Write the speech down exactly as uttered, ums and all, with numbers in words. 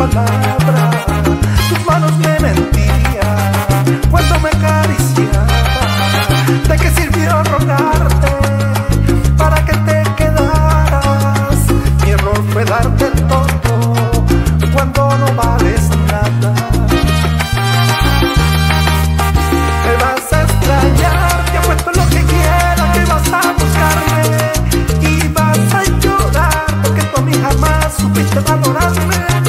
palabra, tus manos me mentían cuando me acariciaba. ¿De qué sirvió rogarte para que te quedaras? Mi error fue darte todo cuando no vales nada. Me vas a extrañar, te apuesto lo que quiera que vas a buscarme y vas a llorar porque tú a mí jamás supiste valorarme.